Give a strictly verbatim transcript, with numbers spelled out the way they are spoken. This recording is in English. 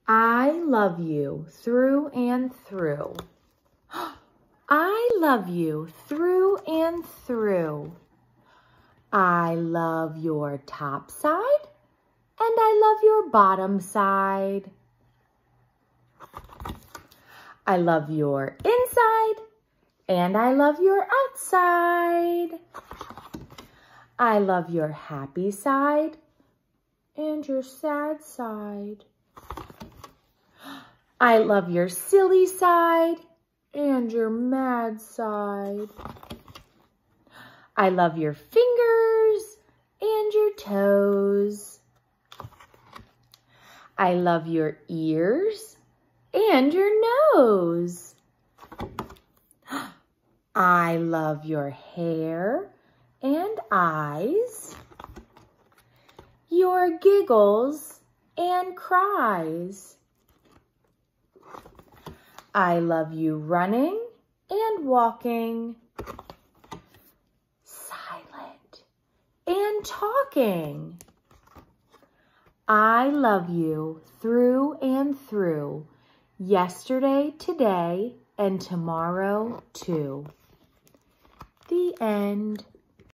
I love you through and through. I love you through and through. I love your top side and I love your bottom side. I love your inside and I love your outside. I love your happy side and your sad side. I love your silly side and your mad side. I love your fingers and your toes. I love your ears and your nose. I love your hair and eyes, your giggles and cries. I love you running and walking, silent and talking. I love you through and through, yesterday, today, and tomorrow too. The end.